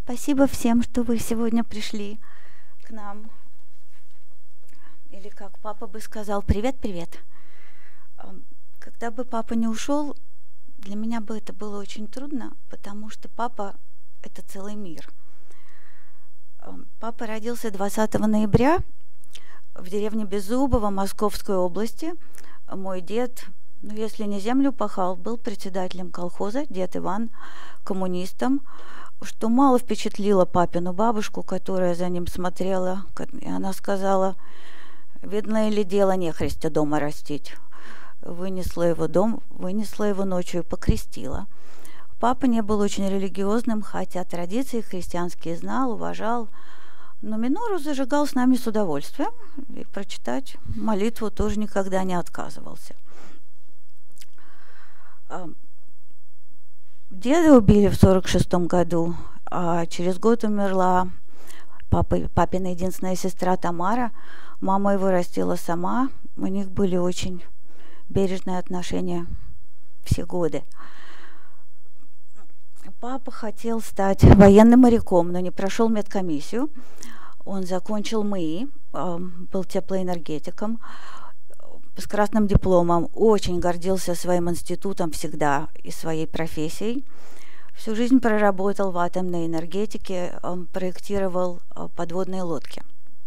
Спасибо всем, что вы сегодня пришли к нам. Или как папа бы сказал, привет-привет. Когда бы папа не ушел, для меня бы это было очень трудно, потому что папа — это целый мир. Папа родился 20 ноября в деревне Беззубово Московской области. Мой дед, если не землю пахал, был председателем колхоза, дед Иван, коммунистом, что мало впечатлило папину бабушку, которая за ним смотрела. И она сказала: «Видно ли дело нехристя дома растить». Вынесла его ночью и покрестила. Папа не был очень религиозным, хотя традиции христианские знал, уважал, но минору зажигал с нами с удовольствием, и прочитать молитву тоже никогда не отказывался. Деда убили в 1946 году, а через год умерла папина единственная сестра Тамара. Мама его растила сама, у них были очень бережные отношения все годы. Папа хотел стать военным моряком, но не прошел медкомиссию. Он закончил МИИ, был теплоэнергетиком, с красным дипломом, очень гордился своим институтом всегда и своей профессией. Всю жизнь проработал в атомной энергетике, проектировал подводные лодки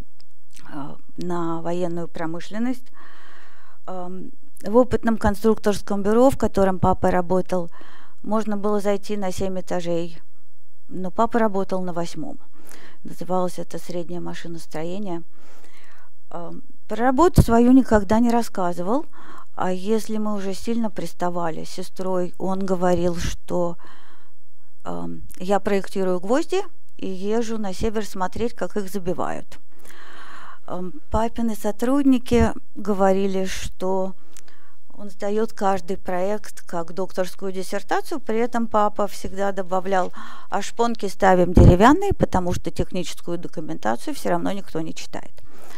на военную промышленность. В опытном конструкторском бюро, в котором папа работал, можно было зайти на 7 этажей, но папа работал на 8. Называлось это среднее машиностроение. Про работу свою никогда не рассказывал, а если мы уже сильно приставали с сестрой, он говорил, что я проектирую гвозди и езжу на север смотреть, как их забивают. Папины сотрудники говорили, что он сдает каждый проект как докторскую диссертацию, при этом папа всегда добавлял: а шпонки ставим деревянные, потому что техническую документацию все равно никто не читает.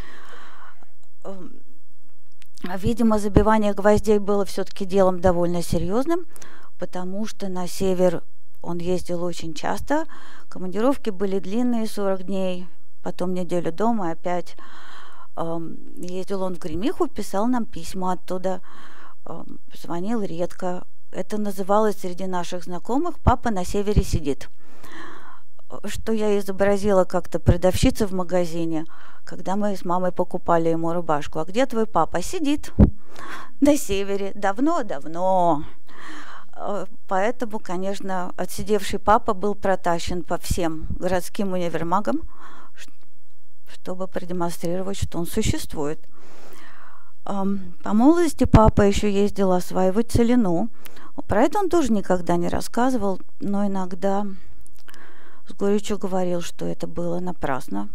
Видимо, забивание гвоздей было все-таки делом довольно серьезным, потому что на север он ездил очень часто. Командировки были длинные, 40 дней, потом неделю дома, опять. Ездил он в Гремиху, писал нам письма оттуда, звонил редко. Это называлось среди наших знакомых «папа на севере сидит», что я изобразила как-то продавщица в магазине, когда мы с мамой покупали ему рубашку. «А где твой папа?» «Сидит на севере, давно-давно». Поэтому, конечно, отсидевший папа был протащен по всем городским универмагам, чтобы продемонстрировать, что он существует. По молодости папа еще ездил осваивать целину. Про это он тоже никогда не рассказывал, но иногда с горечью говорил, что это было напрасно.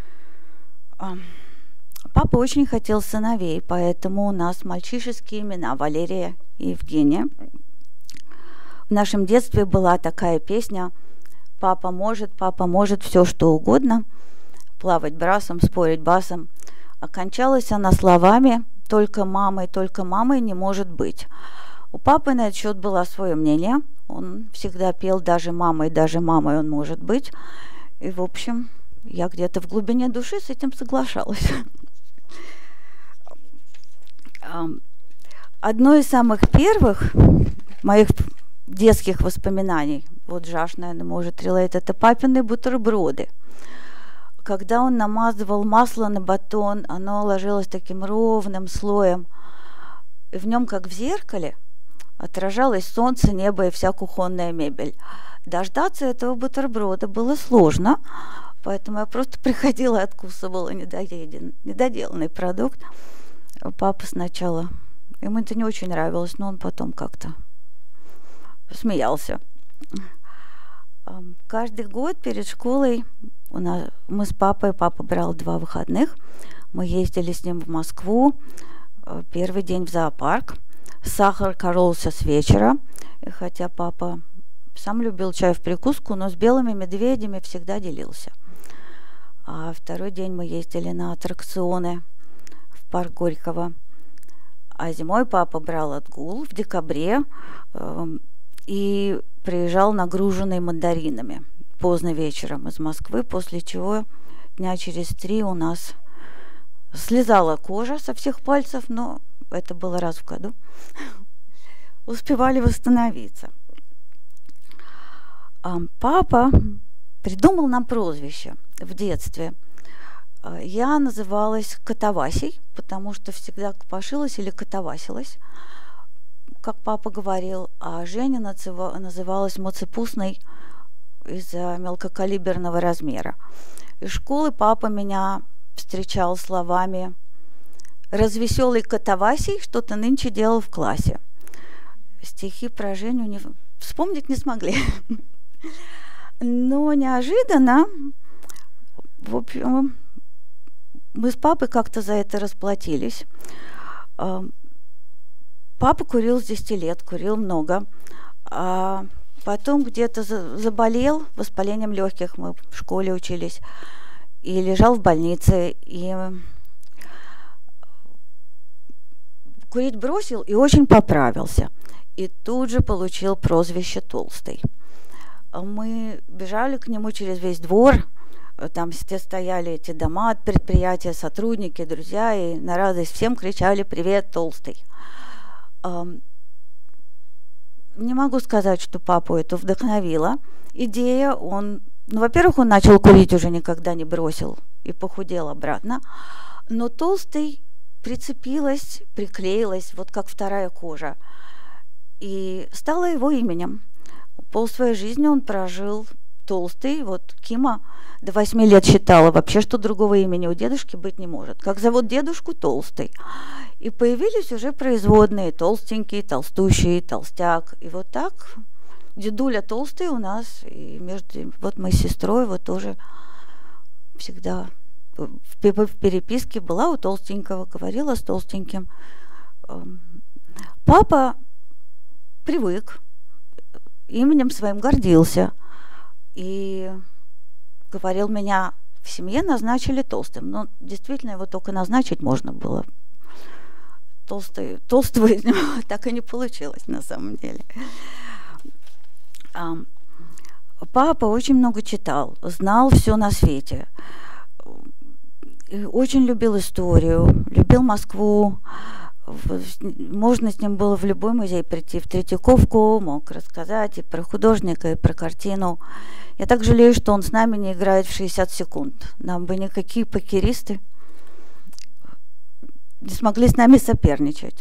Папа очень хотел сыновей, поэтому у нас мальчишеские имена: Валерия и Евгения. В нашем детстве была такая песня: папа может все что угодно, плавать брасом, спорить басом. Окончалась она словами: только мамой не может быть. У папы на этот счет было свое мнение. Он всегда пел даже мамой он может быть. И, в общем, я где-то в глубине души с этим соглашалась. Одно из самых первых моих детских воспоминаний, вот Жаш, наверное, может релейт, это папины бутерброды. Когда он намазывал масло на батон, оно ложилось таким ровным слоем, и в нем, как в зеркале, отражалось солнце, небо и вся кухонная мебель. Дождаться этого бутерброда было сложно, поэтому я просто приходила и откусывала недоделанный продукт. Папа сначала, ему это не очень нравилось, но он потом как-то смеялся. Каждый год перед школой мы с папой, папа брал 2 выходных, мы ездили с ним в Москву, первый день в зоопарк. Сахар кололся с вечера, и хотя папа сам любил чай в прикуску, но с белыми медведями всегда делился. А второй день мы ездили на аттракционы в парк Горького. А зимой папа брал отгул в декабре и приезжал нагруженный мандаринами. поздно вечером из Москвы, после чего дня через 3 у нас слезала кожа со всех пальцев, но это было раз в году. Успевали восстановиться. Папа придумал нам прозвище в детстве. Я называлась Катавасей, потому что всегда копошилась или катавасилась, как папа говорил, а Женя называлась Моцепусной из-за мелкокалиберного размера. Из школы папа меня встречал словами: «Развеселый Катавасий, что ты нынче делал в классе». Стихи про Женю вспомнить не смогли. Но неожиданно, в общем, мы с папой как-то за это расплатились. Папа курил с 10 лет, курил много. А потом где-то заболел воспалением легких, мы в школе учились, и лежал в больнице. И курить бросил и очень поправился. И тут же получил прозвище «Толстый». Мы бежали к нему через весь двор. Там все стояли эти дома от предприятия, сотрудники, друзья, и на радость всем кричали: «Привет, Толстый!». Не могу сказать, что папу это вдохновила идея. Во-первых, он начал курить, уже никогда не бросил и похудел обратно. Но Толстый приклеилась, вот как вторая кожа, и стала его именем. Пол своей жизни он прожил толстый. Вот Кима до 8 лет считала вообще, что другого имени у дедушки быть не может. Как зовут дедушку? Толстый. И появились уже производные: толстенький, толстущий, толстяк. И вот так дедуля Толстый у нас. И вот мы с сестрой вот тоже всегда в переписке была у толстенького, говорила с толстеньким. Папа привык, именем своим гордился. И говорил, меня в семье назначили Толстым. Но действительно его только назначить можно было. Толстого из него так и не получилось на самом деле. Папа очень много читал, знал все на свете. Очень любил историю, любил Москву. Можно с ним было в любой музей прийти, в Третьяковку, мог рассказать и про художника, и про картину. Я так жалею, что он с нами не играет в 60 секунд. Нам бы никакие покеристы не смогли с нами соперничать.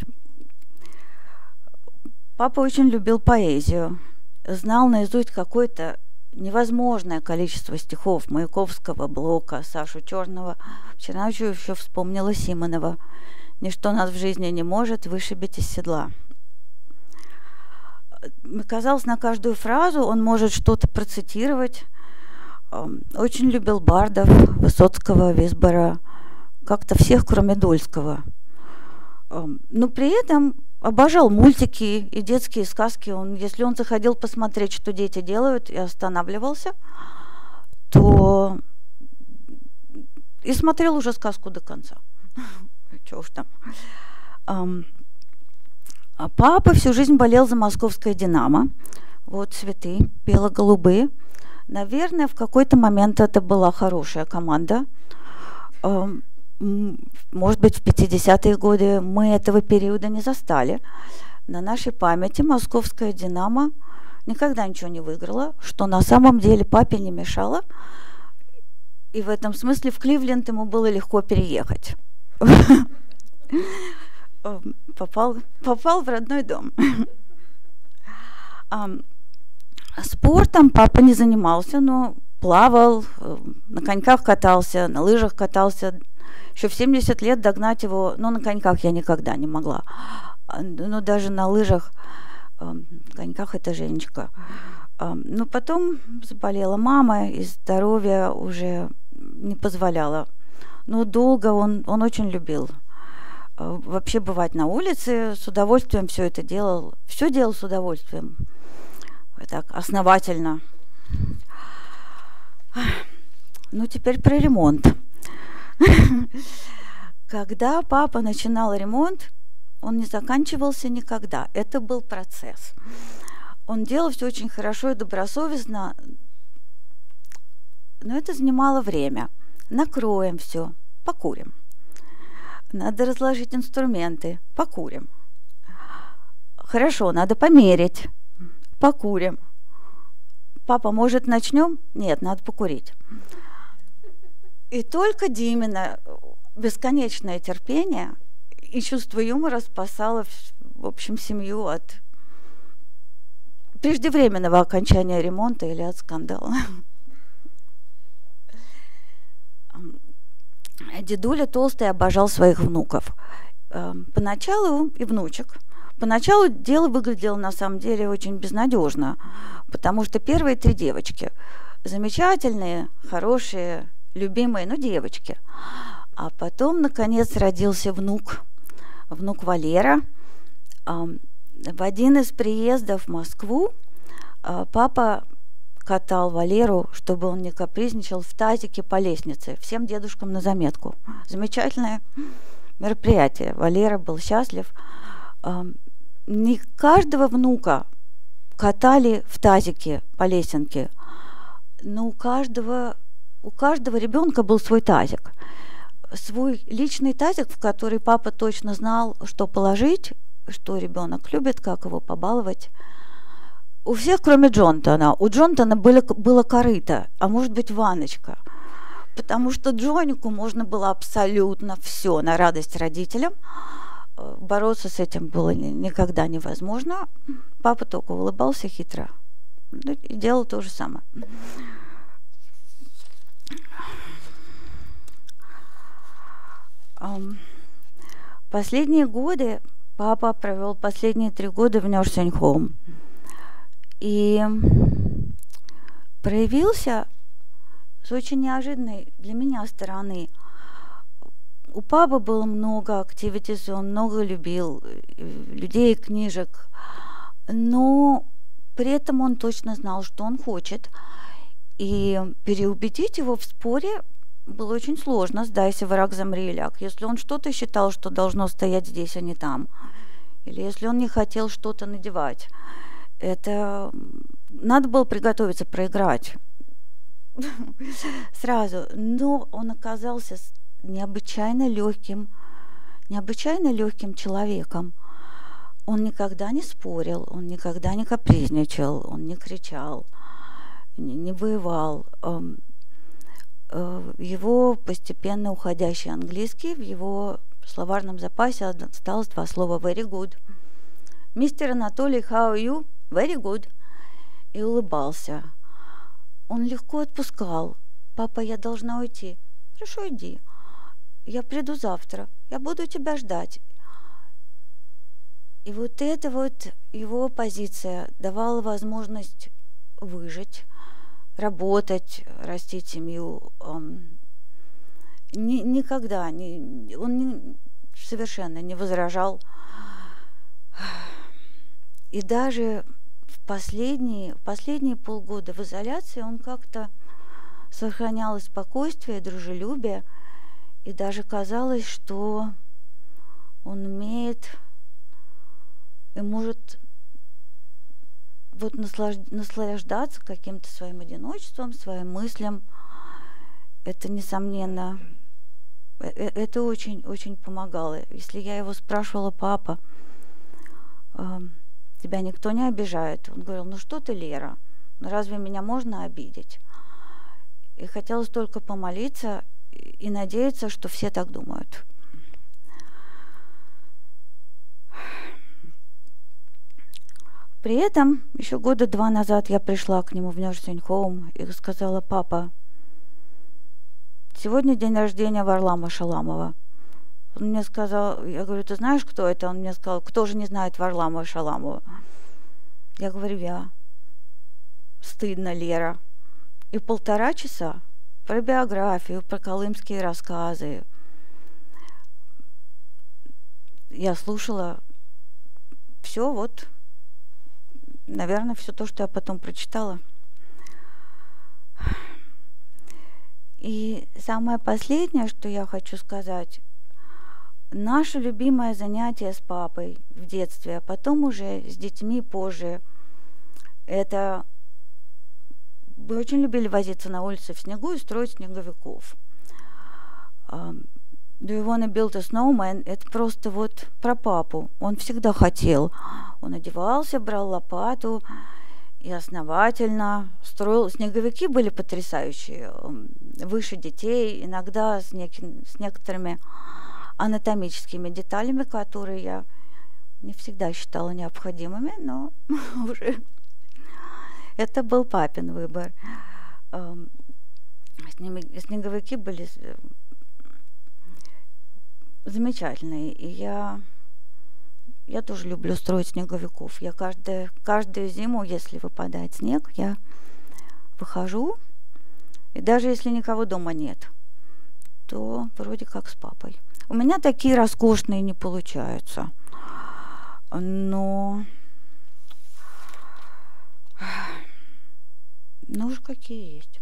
Папа очень любил поэзию, знал наизусть какое-то невозможное количество стихов Маяковского, Блока, Сашу Черного. Вчера ночью еще вспомнила Симонова: «Ничто нас в жизни не может вышибить из седла». Казалось, на каждую фразу он может что-то процитировать. Очень любил бардов, Высоцкого, Висбора, как-то всех, кроме Дольского. Но при этом обожал мультики и детские сказки. Если он заходил посмотреть, что дети делают, и останавливался, то и смотрел уже сказку до конца. Чего уж там. А папа всю жизнь болел за московское «Динамо». Вот цветы бело-голубые. Наверное, в какой-то момент это была хорошая команда. Может быть, в 50-е годы мы этого периода не застали. На нашей памяти московское «Динамо» никогда ничего не выиграло, что на самом деле папе не мешало. И в этом смысле в Кливленд ему было легко переехать. Попал в родной дом. Спортом папа не занимался, но плавал, на коньках катался, на лыжах катался. Еще в 70 лет догнать его, на коньках я никогда не могла. Но даже на лыжах, коньках это Женечка. Но потом заболела мама, и здоровье уже не позволяло. Но долго он очень любил вообще бывать на улице, с удовольствием все это делал. Все делал с удовольствием. Так, основательно. Теперь про ремонт. Когда папа начинал ремонт, он не заканчивался никогда. Это был процесс. Он делал все очень хорошо и добросовестно но это занимало время. Накроем все, покурим. Надо разложить инструменты, покурим. Хорошо, надо померить, покурим. Папа, может, начнем? Нет, надо покурить. И только Димина бесконечное терпение и чувство юмора спасало, в общем, семью от преждевременного окончания ремонта или от скандала. Дедуля толстый обожал своих внуков. Поначалу и внучек. Поначалу дело выглядело на самом деле очень безнадежно, потому что первые 3 девочки замечательные, хорошие, любимые, но девочки. А потом, наконец, родился внук Валера. В один из приездов в Москву папа катал Валеру, чтобы он не капризничал, в тазике по лестнице. Всем дедушкам на заметку. Замечательное мероприятие. Валера был счастлив. Не каждого внука катали в тазике по лесенке, но у каждого ребенка был свой тазик. Свой личный тазик, в который папа точно знал, что положить, что ребенок любит, как его побаловать. У всех, кроме Джонатана. У Джонатана было корыто, а может быть ванночка. Потому что Джонику можно было абсолютно все на радость родителям. Бороться с этим было никогда невозможно. Папа только улыбался хитро и делал то же самое. Последние годы папа провел последние 3 года в nursing home. И проявился с очень неожиданной для меня стороны. У папы было много активитис, он много любил людей и книжек, но при этом он точно знал, что он хочет. И переубедить его в споре было очень сложно. Сдайся, враг, замри, ляг. Если он что-то считал, что должно стоять здесь, а не там, или если он не хотел что-то надевать, это надо было приготовиться проиграть сразу. Но он оказался необычайно легким человеком. Он никогда не спорил, он никогда не капризничал, он не кричал, не воевал. Его постепенно уходящий английский, в его словарном запасе осталось 2 слова very good. Мистер Анатолий, how are you? Very good. И улыбался. Он легко отпускал. Папа, я должна уйти. Хорошо, иди. Я приду завтра. Я буду тебя ждать. И вот эта вот его позиция давала возможность выжить, работать, растить семью. Никогда он совершенно не возражал. И даже в последние полгода в изоляции он как-то сохранял и спокойствие, и дружелюбие. И даже казалось, что он умеет и может вот наслаждаться каким-то своим одиночеством, своим мыслям. Это, несомненно, это очень помогало. Если я его спрашивала: папа, тебя никто не обижает? Он говорил: ну что ты, Лера, ну разве меня можно обидеть? И хотелось только помолиться и надеяться, что все так думают. При этом еще 2 года назад я пришла к нему в nursing home и сказала: папа, сегодня день рождения Варлама Шаламова. Он мне сказал, я говорю: ты знаешь, кто это? Он мне сказал: кто же не знает Варлама Шаламова? Я говорю: я. Стыдно, Лера. И 1,5 часа про биографию, про колымские рассказы. Я слушала все, вот, наверное, все то, что я потом прочитала. И самое последнее, что я хочу сказать: наше любимое занятие с папой в детстве, а потом уже с детьми позже, это мы очень любили возиться на улице в снегу и строить снеговиков. Do you wanna build a snowman? Это просто вот про папу. Он всегда хотел. Он одевался, брал лопату и основательно строил. Снеговики были потрясающие, выше детей, иногда с некоторыми анатомическими деталями, которые я не всегда считала необходимыми, но уже это был папин выбор. Снеговики были замечательные, и я тоже люблю строить снеговиков. Я каждую зиму, если выпадает снег, я выхожу, и даже если никого дома нет, то вроде как с папой. У меня такие роскошные не получаются, но уж какие есть.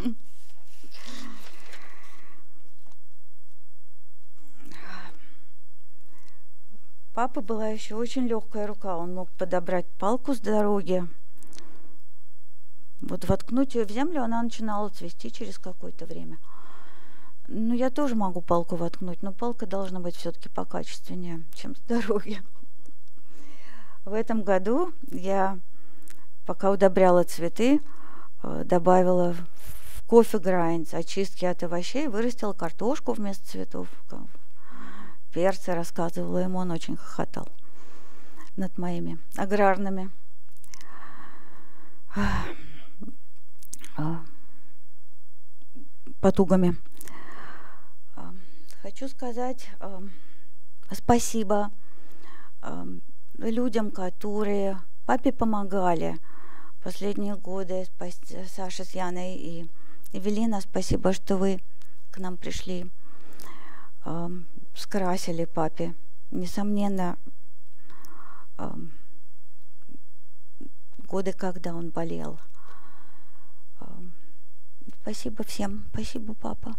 Папы была еще очень легкая рука. Он мог подобрать палку с дороги, вот воткнуть ее в землю, она начинала цвести через какое-то время. Ну, я тоже могу палку воткнуть, но палка должна быть все-таки покачественнее, чем с дороги. В этом году я, пока удобряла цветы, добавила в кофе грайндс очистки от овощей, вырастила картошку вместо цветов. Перцы рассказывала ему, он очень хохотал над моими аграрными потугами. Хочу сказать спасибо людям, которые папе помогали последние годы. Саша с Яной и Эвелина, спасибо, что вы к нам пришли. Скрасили папе. Несомненно, годы, когда он болел. Спасибо всем. Спасибо, папа.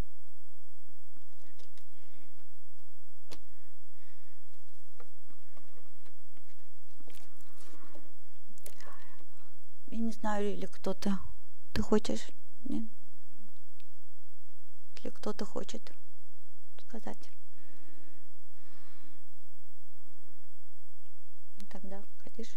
Я не знаю, или кто-то... Ты хочешь? Нет? Или кто-то хочет сказать? Тогда хотишь?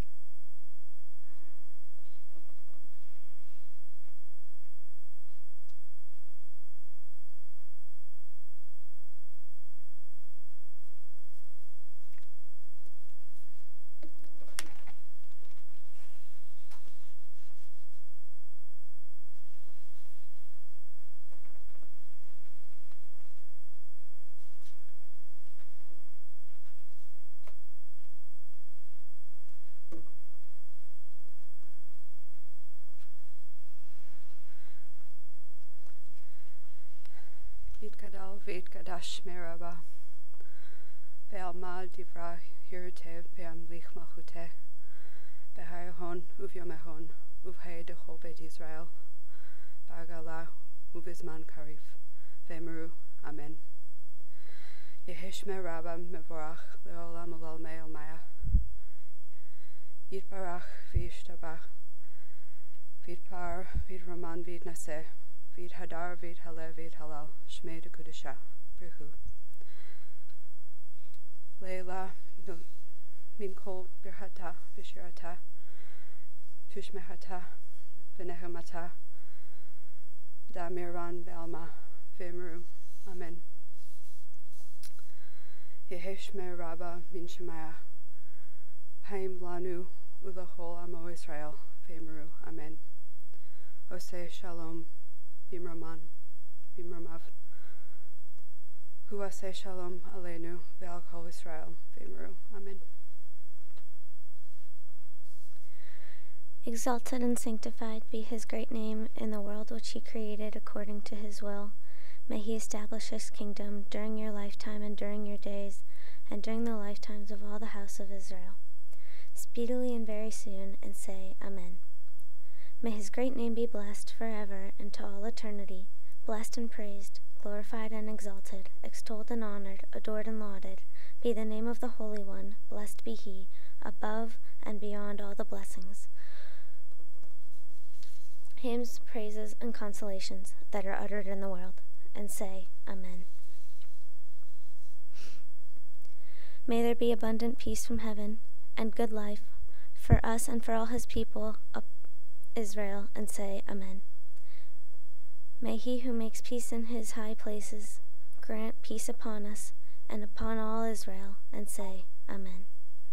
Veit gadash meraba Beal mal divra hirte beam lich machute Behar hon uviomehon uvhe de chobet Israel Bagala uvisman karif Vemeru Amen Yehish meraba mevorach leolam alal meil maya Yitbarach vishtabach Vidpar vidraman vidnase Vid hadar, vid halal, vid halal, shmei de kudisha, brihu. Leila, min kol birhata, vishirata, tushmehata, venehemata, da mirvan belma, vimru, amen. Yeheshme rabba min shemaya, haim lanu, ulachol amo Israel, vimru, amen. Ose shalom, Bimraman, Bimramav, Huase Shalom Aleinu, Ve'al Israel, Vimru, Amen. Exalted and sanctified be his great name in the world which he created according to his will. May he establish his kingdom during your lifetime and during your days, and during the lifetimes of all the house of Israel. Speedily and very soon, and say, Amen. May his great name be blessed forever and to all eternity, blessed and praised, glorified and exalted, extolled and honored, adored and lauded, be the name of the Holy One, blessed be he, above and beyond all the blessings. hymns, praises, and consolations that are uttered in the world, and say, Amen. May there be abundant peace from heaven and good life for us and for all his people of Israel, and say, Amen. May he who makes peace in his high places grant peace upon us and upon all Israel, and say, Amen.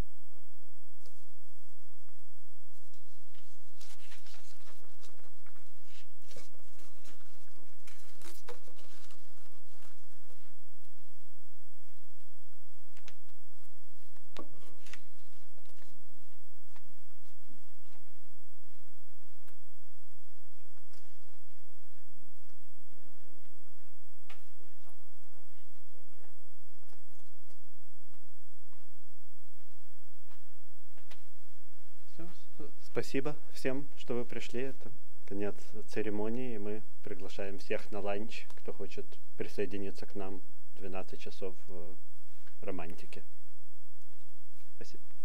Спасибо всем, что вы пришли. Это конец церемонии, и мы приглашаем всех на ланч, кто хочет присоединиться к нам в 12 часов в романтике. Спасибо.